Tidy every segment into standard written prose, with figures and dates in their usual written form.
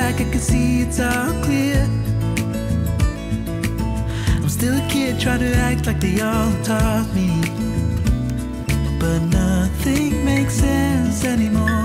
like I can see it's all clear. I'm still a kid trying to act like they all taught me, but nothing makes sense anymore.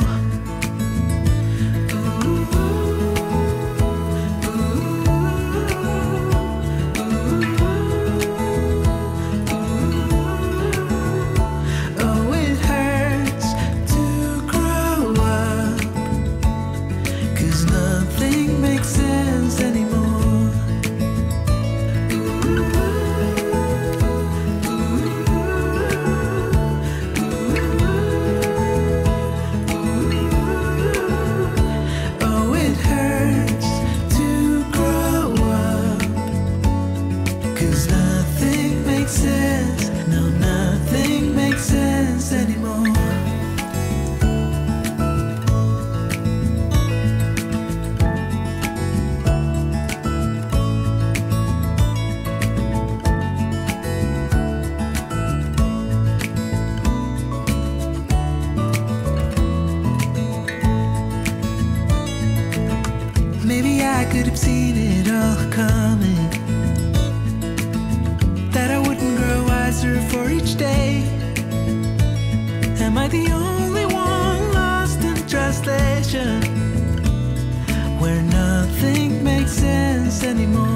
Maybe I could have seen it all coming, that I wouldn't grow wiser for each day. Am I the only one lost in translation, where nothing makes sense anymore?